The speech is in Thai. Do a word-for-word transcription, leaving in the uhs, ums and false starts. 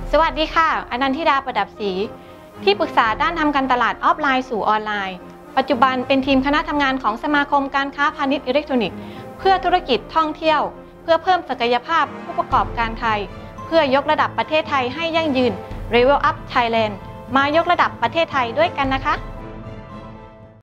สวัสดีค่ะอนันทิดาประดับศรีที่ปรึกษาด้านทำการตลาดออฟไลน์สู่ออนไลน์ปัจจุบันเป็นทีมคณะทำงานของสมาคมการค้าพาณิชย์อิเล็กทรอนิกส์เพื่อธุรกิจท่องเที่ยวเพื่อเพิ่มศักยภาพผู้ประกอบการไทยเพื่อยกระดับประเทศไทยให้ยั่งยืน Level Up Thailand มายกระดับประเทศไทยด้วยกันนะคะ